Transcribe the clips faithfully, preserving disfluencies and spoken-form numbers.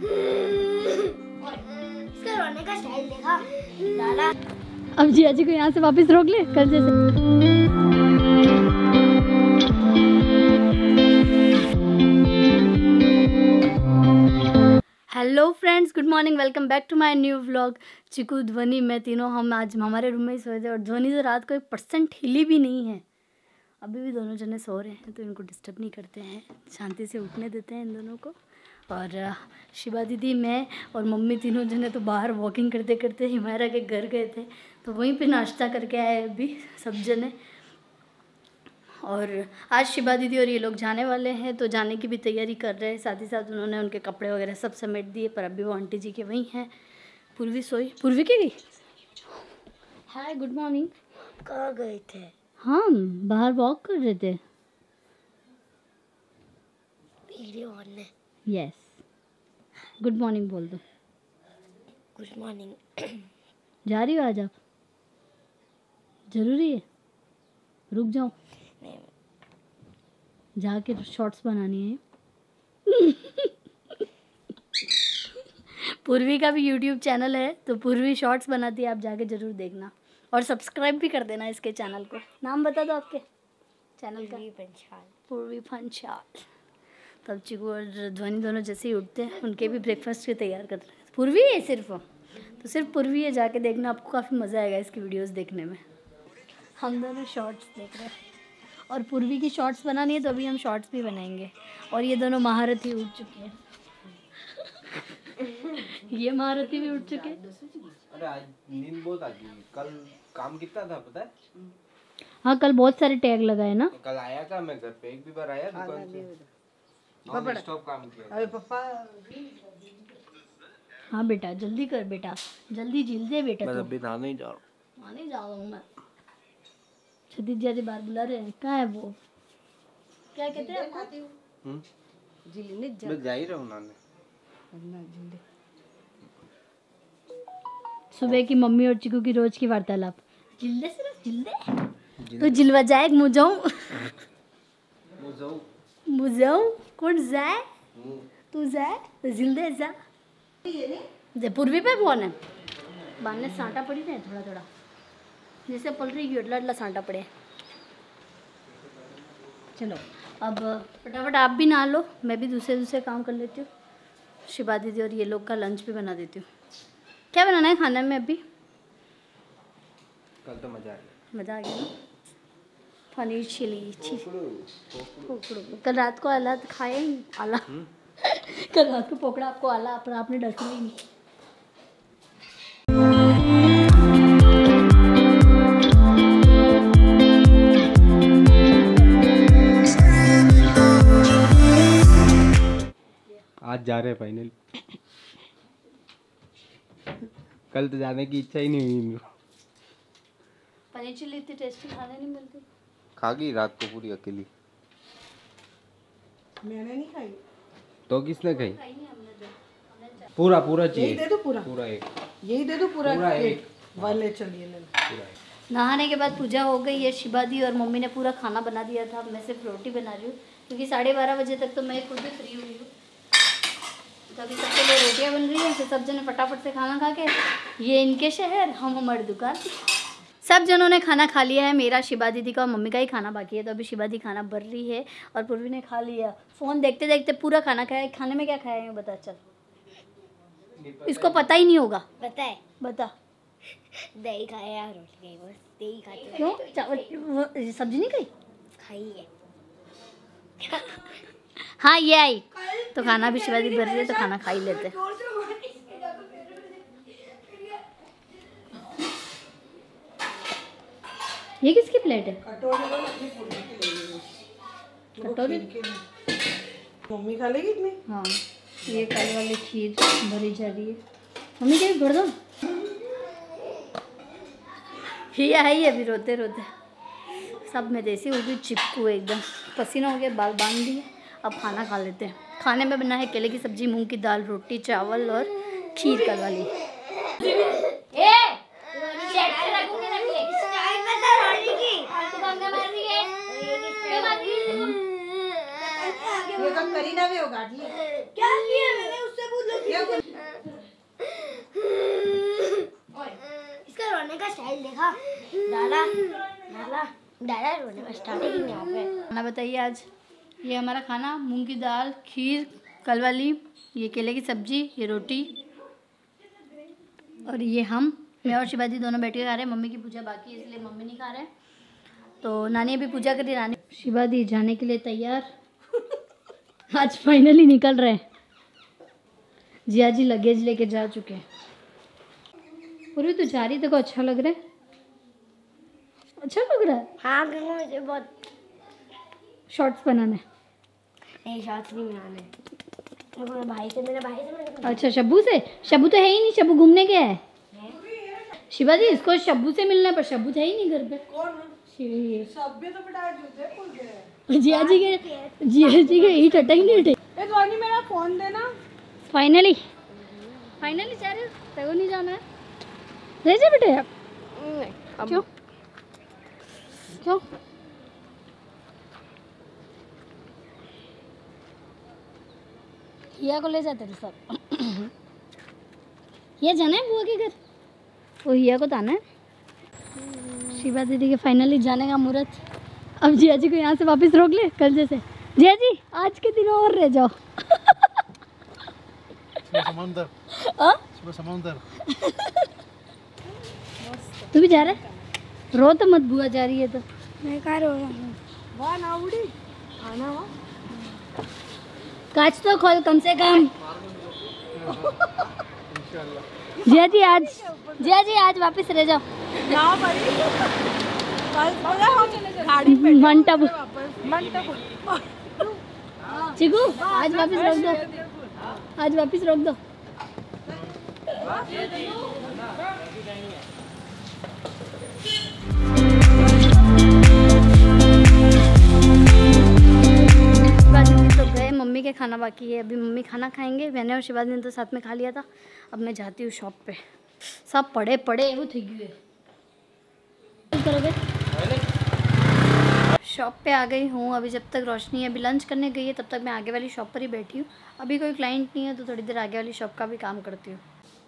इसका रोने का स्टाइल देखा लाला। अब जिया जी को यहाँ से वापस रोक ले कल जैसे। Hello friends, good morning, welcome back to my new vlog. Chiku, Dhwani, मैं तीनों हम आज हमारे रूम में ही सोए थे और ध्वनि तो रात को एक परसेंट हिली भी नहीं है। अभी भी दोनों जने सो रहे हैं तो इनको डिस्टर्ब नहीं करते हैं, शांति से उठने देते हैं इन दोनों को। और शिवा दीदी, मैं और मम्मी तीनों जने तो बाहर वॉकिंग करते करते हिमायरा के घर गए थे, तो वहीं पे नाश्ता करके आए अभी सब जने। और आज शिवा दीदी और ये लोग जाने वाले हैं तो जाने की भी तैयारी कर रहे हैं। साथ ही साथ उन्होंने उनके कपड़े वगैरह सब समेट दिए, पर अभी वो आंटी जी के वहीं हैं। पूर्वी सोई, पूर्वी की गई। Hi, good morning. कहाँ गए थे? हम बाहर वॉक कर रहे थे। वीडियो ऑन है। यस, गुड मॉर्निंग बोल दो। Good morning. जा रही हो आज आप? जरूरी है? रुक जाओ, जाके शॉर्ट्स बनानी है। पूर्वी का भी यूट्यूब चैनल है तो पूर्वी शॉर्ट्स बनाती है, आप जाके जरूर देखना और सब्सक्राइब भी कर देना इसके चैनल को। नाम बता दो आपके चैनल का। पंचाल। पूर्वी पंचाल। तब चिकू और ध्वनि दोनों जैसे ही उठते हैं उनके भी ब्रेकफास्ट की तैयार कर रहे हैं। पूर्वी है सिर्फ, तो सिर्फ पूर्वी है, जाके देखना, आपको काफ़ी मज़ा आएगा इसकी वीडियोस देखने में। हम दोनों शॉर्ट्स देख रहे हैं और पूर्वी की शॉर्ट्स बनानी है तो अभी हम शॉर्ट्स भी बनाएंगे। और ये दोनों महारथी उठ चुके हैं। ये महारथी भी उठ चुके हैं। अरे आज नींद बहुत आ गई। कल काम कितना था पता है? हाँ, कल बहुत सारे टैग लगाए ना। कल आया था मैं घर पे, एक भी बार आया दुकान से, नॉन स्टॉप काम किया। अरे पापा, हाँ बेटा, जल्दी कर बेटा, जल्दी झील दे बेटा। मैं तो अभी नहाने ही जा रहा हूँ। नहाने जा रहा हूँ मैं। सतीश जी बाहर बुला रहे हैं। कहाँ है वो? क्या कहते हैं आपको? हम्म, मैं जा ही रहा हूँ नहाने। सुबह की मम्मी और चिकू की रोज की वार्तालाप। जिल्दे सिर्फ जिल्दे तो जिलवा जाए मुझाऊ मुझाऊ मुझाऊ कौन जाए? तू जाए तो जिल्दे जा। जे पूर्वी पे फोन है बाने सांटा पड़ी थे थोड़ा थोड़ा, जैसे पल रही है अटला सांटा पड़े। चलो अब फटाफट आप भी नहा लो, मैं भी दूसरे दूसरे काम कर लेती हूँ। शिवा दीदी और ये लोग का लंच भी बना देती हूँ। क्या बनाना है खाने में अभी? कल तो मजा आ गया। मज़ा आ गया ना? पनीर चिली ची कल रात को आला तो खाए ही आला। कल रात को पकड़ा आपको आला, पर आपने डसना ही नहीं। आज जा रहे हैं फाइनल। कल तो जाने की इच्छा ही नहीं हुई इनको। पनीर चिली इतनी टेस्टी खाने नहीं मिलती। खा गई रात को पूरी अकेली। मैंने नहीं खाई। तो किसने खाई? पूरा पूरा चाहिए। यही दे दो पूरा। पूरा एक। यही दे दो पूरा, पूरा एक, एक। वाले चलिए ले लो। पूरा एक। नहाने के बाद पूजा हो गई है। शिवा दी और मम्मी ने पूरा खाना बना दिया था। मैं सिर्फ रोटी बना रही हूँ क्योंकि साढ़े बारह बजे तक तो मैं खुद भी फ्री हुई हूँ। तो अभी सबके लिए रोटियाँ बन रही हैं, तो सब जने फटाफट से खाना खा के, ये इनके शहर, हम हमारी दुकान। सब जनों ने खाना खा लिया है। मेरा, शिवा दीदी का और मम्मी का ही खाना बाकी है, तो अभी शिवा दी खाना भर रही है और पूर्वी ने खा लिया। फ़ोन देखते देखते पूरा खाना खाया। खाने में क्या खाया है बता? चल, इसको पता ही नहीं होगा। पता है? बता। दही खाया, रोटी खाई, बस दही खाते। क्यों? चावल सब्जी नहीं खाई? खाई है। हाँ, ये आई तो खाना भी शिवा दी भर रही है, तो खाना खा ही लेते हैं। ये किसकी प्लेट है? कटोरी। मम्मी खा लेगी इतनी? हाँ, ये कल वाली खीर भरी जा रही है। मम्मी क्या भर दो। ये आई अभी रोते रोते सब में देसी वो भी चिपकू एकदम पसीना हो गया, बाल बांध दिए। अब खाना खा लेते हैं। खाने में बना है केले की सब्जी, मूंग की दाल, रोटी, चावल और खीर कल वाली। ये कब करीना भी होगा? क्या किया मैंने उससे पूछ लो। दादा दादा रोने में स्टार्टिंग नहीं यहाँ पे। खाना बताइए आज। ये हमारा खाना, मूंग की दाल, खीर कल वाली, ये केले की सब्जी, ये रोटी, और ये हम मैं और शिवाजी दोनों बैठ के खा रहे हैं। मम्मी की पूजा बाकी है इसलिए मम्मी नहीं खा रहे हैं। तो नानी अभी पूजा करी। नानी शिवाजी जाने के लिए तैयार। आज फाइनली निकल रहे हैं। जिया जी लगेज लेके जा चुके हैं। पूरी तो जा रही, तेरे को अच्छा लग रहा है? अच्छा लग रहा है? हाँ क्योंकि मुझे बहुत शॉर्ट्स बनाने नहीं, शॉर्ट्स नहीं बनाने। मेरे भाई से मेरे भाई से मेरे अच्छा, शब्बू से? शब्बू तो है ही नहीं, शब्बू घूमने गया है। शिवाजी इसको शब्बू से मिलना है, पर शब्बू था ही नहीं घर पे। कौन? ये सब्बे तो बेटा जूते खुल गए। जिया जी के जिया जी के ईट अटेंगे ईट। ए ध्वनि मेरा फोन देना। फाइनली फाइनली जा रहे हो? तेरे नहीं जाना है? रह जा बेटे आप। क्यों क्यों? हिया को ले जाते थे सब। ये जाना है बुआ के घर? वो हिया को तो आना है। शिवा दीदी के फाइनली जाने का मुहूर्त। अब जिया जी को यहाँ से वापस रोक ले कल जैसे। जिया जी आज के दिन और रह जाओ। समंदर हाँ? समंदर तू भी जा रहा है? रो तो मत, बुआ जा रही है तो। मैं कहाँ रो रहा हूँ? वाह ना उड़ी आना वाह। कांच तो खोल कम से कम। जिया जी आज जिया जी आज वापस रह जाओ। ना भाई कल बोला हम गाड़ी पे मंटप मंटप। चिकू आज वापस रोक दो, आज वापस रोक दो। तो गए, मम्मी के खाना बाकी है। अभी मम्मी खाना खाएंगे। मैंने और शिवाजी ने तो साथ में खा लिया था। अब मैं जाती हूँ शॉप पे। सब पड़े पड़े वो थी गए। करोगे? शॉप पे आ गई हूँ। अभी जब तक रोशनी अभी लंच करने गई है तब तक मैं आगे वाली शॉप पर ही बैठी हूँ। अभी कोई क्लाइंट नहीं है तो थोड़ी देर आगे वाली शॉप का भी काम करती हूँ।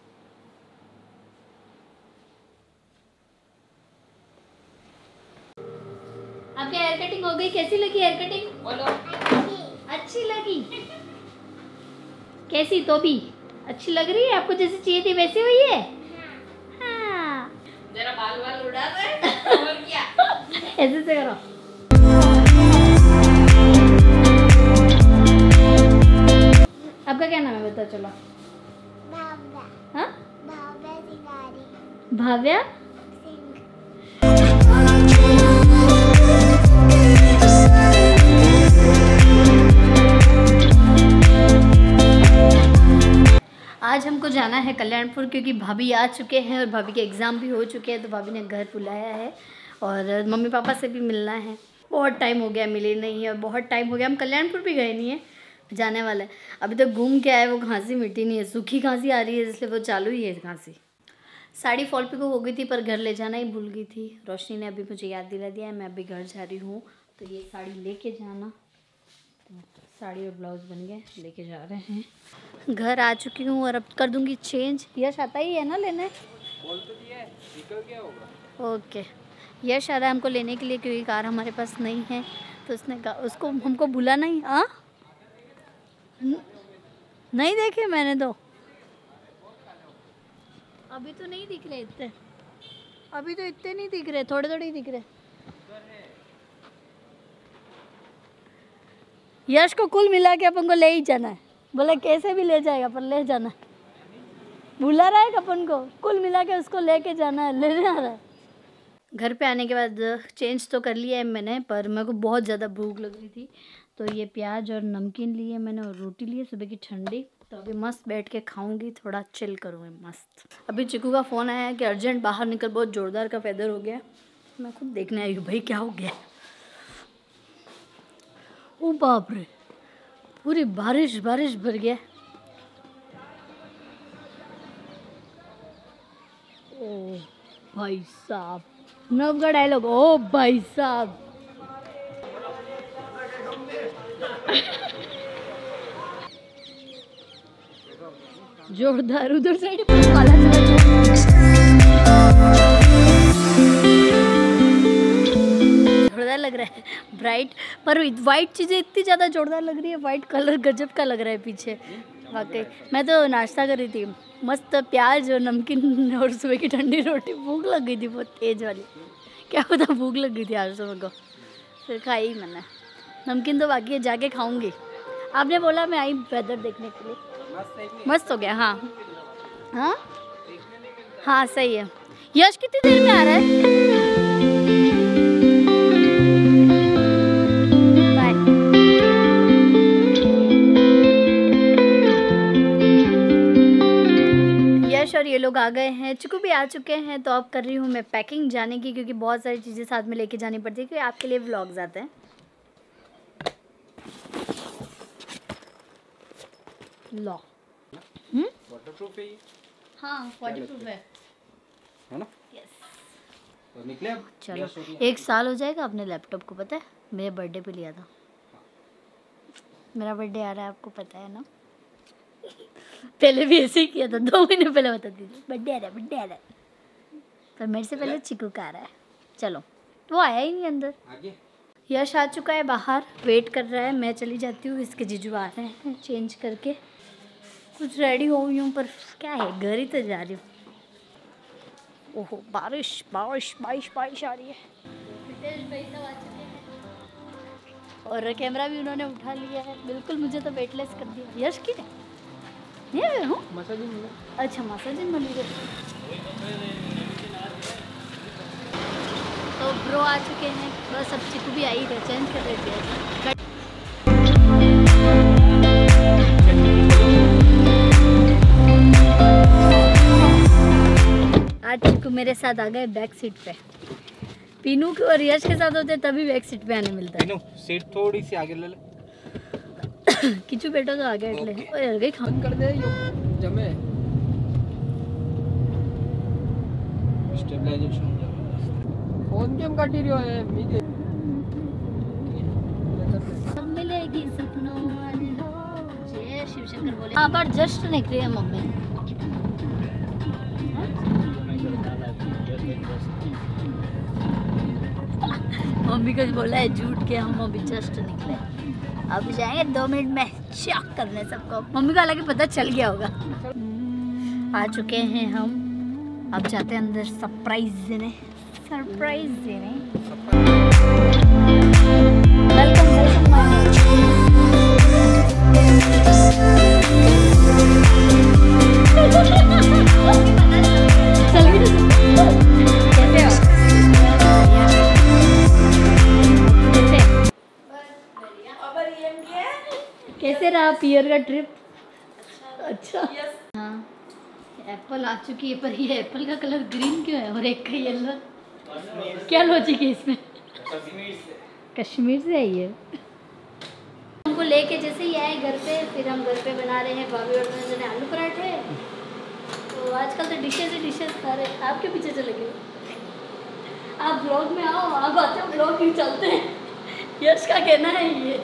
आपकी हेयर कटिंग हो गई? कैसी लगी हेयर कटिंग? बोलो। अच्छी लगी? कैसी? तो भी अच्छी लग रही है? आपको जैसे चाहिए थी वैसी हुई है? हाँ। जरा बाल बाल उड़ा दे और क्या? ऐसे से करो। आपका क्या नाम है बता चलो। भाव्या हाँ? भाव्या सिंगारी भाव्या सिंह। आज हमको जाना है कल्याणपुर क्योंकि भाभी आ चुके हैं और भाभी के एग्ज़ाम भी हो चुके हैं। तो भाभी ने घर बुलाया है और मम्मी पापा से भी मिलना है। बहुत टाइम हो गया मिले नहीं है और बहुत टाइम हो गया हम कल्याणपुर भी गए नहीं है। जाने वाला है। अभी तक घूम के आए, वो खांसी मिटी नहीं है। सूखी खांसी आ रही है इसलिए वो चालू ही है खांसी। साड़ी फॉल पिको हो गई थी पर घर ले जाना ही भूल गई थी। रोशनी ने अभी मुझे याद दिला दिया है। मैं अभी घर जा रही हूँ तो ये साड़ी लेके जाना। तो साड़ी और ब्लाउज बन गए, लेके जा रहे हैं। घर आ चुकी हूँ और अब कर दूँगी चेंज। यश आता ही है ना लेने? बोल तो दिया है, निकल गया होगा। ओके, यश आ रहा है हमको लेने के लिए क्योंकि कार हमारे पास नहीं है। तो उसने कहा उसको हमको भूला नहीं। हाँ नहीं देखे मैंने तो। अभी तो नहीं दिख रहे इतने, अभी तो इतने नहीं दिख रहे, थोड़े थोड़े ही दिख रहे। यश को कुल मिला के अपन को ले ही जाना है। बोले कैसे भी ले जाएगा पर ले जाना है। भूला रहा है अपन को, कुल मिला के उसको लेके जाना है, लेने आ रहा है। घर पे आने के बाद चेंज तो कर लिया है मैंने, पर मेरे को बहुत ज़्यादा भूख लग रही थी तो ये प्याज और नमकीन लिए मैंने और रोटी लिए सुबह की ठंडी। तो अभी मस्त बैठ के खाऊंगी, थोड़ा चिल करूँगी मस्त। अभी चिकू का फ़ोन आया है कि अर्जेंट बाहर निकल, बहुत ज़ोरदार का वेदर हो गया। मैं खुद देखने आई हूँ भाई क्या हो गया। ओ बाप रे, पूरी बारिश बारिश भर गया। ओ भाई साहब, नव का डायलॉग। ओ भाई साहब, जोरदार। उधर साइड काला लग रहा है ब्राइट, पर वाइट चीज़ें इतनी ज़्यादा जोरदार लग रही है, वाइट कलर गजब का लग रहा है पीछे वाकई। मैं तो नाश्ता कर रही थी, मस्त प्याज और नमकीन और सुबह की ठंडी रोटी, भूख लग गई थी बहुत तेज़ वाली, क्या पता भूख लग गई थी आज सुबह को, फिर खाई ही मैंने। नमकीन तो बाकी है, जाके खाऊंगी। आपने बोला मैं आई वेदर देखने के लिए, मस्त हो गया। हाँ हाँ हाँ सही है। यश कितनी देर में आ रहा है? बाय। यश और ये लोग आ गए हैं, चिकू भी आ चुके हैं, तो अब कर रही हूँ मैं पैकिंग जाने की, क्योंकि बहुत सारी चीज़ें साथ में लेके जानी पड़ती है, क्योंकि आपके लिए व्लॉग्स आते हैं। लो हम्म वाटरप्रूफ है ये? हाँ वाटरप्रूफ है है ना? यस। तो निकले अब? चलो एक साल हो जाएगा अपने लैपटॉप को, पता है मेरे बर्थडे पे लिया था। मेरा बर्थडे आ रहा है, आपको पता है ना। पहले भी ऐसे ही किया था, दो महीने पहले बताती थी बर्थडे आ रहा है बर्थडे आ रहा है, पर मेरे से पहले चिकू का आ रहा है। चलो वो आया ही नहीं अंदर। आगे यश आ चुका है बाहर, वेट कर रहा है, मैं चली जाती हूँ, इसके जीजू आ रहे हैं चेंज करके। कुछ रेडी हो गई हूँ, पर क्या है घर ही तो जा रही हूँ। ओहो बारिश बारिश बारिश बारिश आ रही है। और कैमरा भी उन्होंने उठा लिया है, बिल्कुल मुझे तो वेटलेस कर दिया। यश की नहीं हूँ, अच्छा मसाजिन मिली गई। तो ब्रो आ चुके हैं, बस अब चिकू भी आई है, चेंज कर रही थी। आज चिकू मेरे साथ आ गए बैक सीट पे। पीनू के और यश के साथ होते तभी बैक सीट पे आने मिलता है। पीनू सीट थोड़ी सी आगे ले ले। किचू बेटो तो आगे हट ले। ओए यार गई खान कर दे यो जमे स्टेबलाइजेशन फोन गेम काटी रियो है मीके मिलेगी सपनों वाली हो। जय शिव शंकर बोले। हां पर जस्ट निकली है मम्मी। मम्मी को बोला है झूठ के, हम अभी जस्ट निकले, अब जाएंगे दो मिनट में चेक करने सबको। मम्मी को हालांकि पता चल गया होगा। आ चुके हैं हम, अब जाते हैं अंदर सरप्राइज देने। सरप्राइज देने वेलकम वेलकम। कैसे रहा पियर का ट्रिप? अच्छा हाँ एप्पल आ चुकी है, पर ये एप्पल का कलर ग्रीन क्यों है और एक का येलो? क्या लॉजिक है इसमें? कश्मीर से है ये। हमको लेके जैसे ही आए घर पे, फिर हम घर पे बना रहे हैं भाभी और मैं जने आलू पराठे। तो आजकल तो डिशेज ही डिशेज खा रहे हैं। आपके पीछे चले गए, आप ब्लॉग में आओ, आप आते हो ब्लॉग ही चलते हैं। यश का कहना है ये।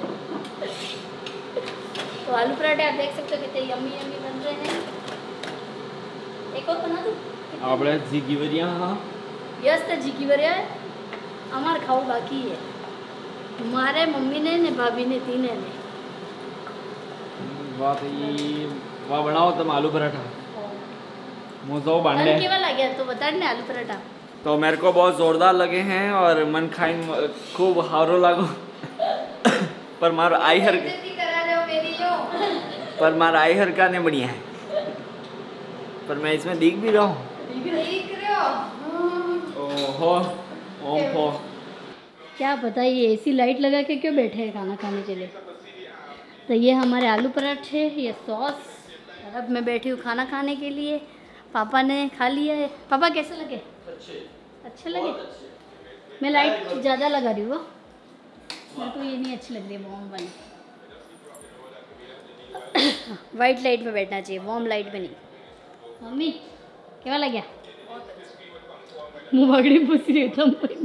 तो आलू पराठे आप देख सकते हो कितने यम्मी यम्मी बन रहे हैं। एक और बना दूँ? આપણે જીગીવરિયા હા यस तो जी की वरिया है, हमार खाओ बाकी है। हमारे मम्मी ने ने भाभी ने तीने ने વાહ ભાઈ વાહ બનાવો તમે આલુ પરાઠા મોજો બાंडे केवा लगे तो बता ने आलू पराठा। तो मेरे को बहुत जोरदार लगे हैं और मन खाई खूब हारो लागो पर मार आई हर पर मार आई हर का नहीं बढ़िया है, पर मैं इसमें दिख भी रहा हूँ। ओहो ओहो क्या पता ये एसी लाइट लगा के क्यों बैठे हैं खाना खाने के लिए। तो ये हमारे आलू पराठे, ये सॉस, और अब मैं बैठी हूँ खाना खाने के लिए। पापा ने खा लिया है। पापा कैसे लगे? अच्छे अच्छे लगे। मैं लाइट ज़्यादा लगा रही हूँ, मेरे को ये नहीं अच्छी लग रही है वार्म वाली। वाइट लाइट में बैठना चाहिए, वार्म लाइट में नहीं। मम्मी क्या लग गया? मुँह बागड़ी पूछ रही है।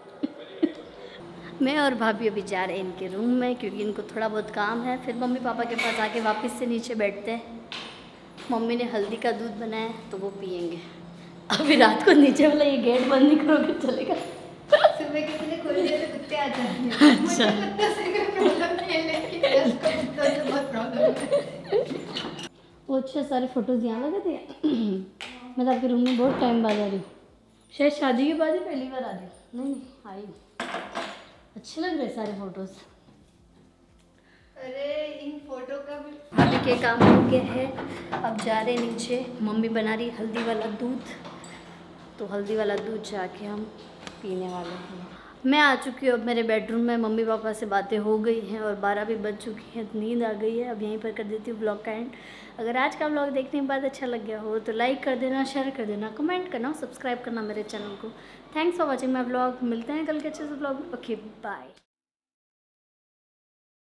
मैं और भाभी अभी जा रहे हैं इनके रूम में, क्योंकि इनको थोड़ा बहुत काम है। फिर मम्मी पापा के पास आके वापस से नीचे बैठते हैं। मम्मी ने हल्दी का दूध बनाया तो वो पियेंगे। अभी रात को नीचे वाला ये गेट बंद नहीं करोगे चलेगा? सुबह किसी ने खोल दिया तो कुत्ते आ जाते हैं। अच्छा। मुझे कुत्तों से कोई प्रॉब्लम नहीं है, लेकिन उसको कुत्तों से बहुत प्रॉब्लम है। वो अच्छे सारे फोटोज यहाँ लगे थे। मैं तो आपके रूम में बहुत टाइम बाद आ रही हूँ, शायद शादी के बाद ही पहली बार आ रही हूँ। नहीं नहीं आई, अच्छे लग रहे सारे फोटोज। अरे इन फोटो का भी भाभी के काम हो गया है, अब जा रहे नीचे। मम्मी बना रही हल्दी वाला दूध, तो हल्दी वाला दूध जाके हम पीने वाले हैं। मैं आ चुकी हूँ अब मेरे बेडरूम में। मम्मी पापा से बातें हो गई हैं और बारह भी बज चुकी हैं, नींद आ गई है। अब यहीं पर कर देती हूँ ब्लॉग का एंड। अगर आज का ब्लॉग देखने के बाद अच्छा लग गया हो तो लाइक कर देना, शेयर कर देना, कमेंट करना, सब्सक्राइब करना मेरे चैनल को। Thanks for watching my blog. मिलते हैं कल के अच्छे से ब्लॉग। Okay bye.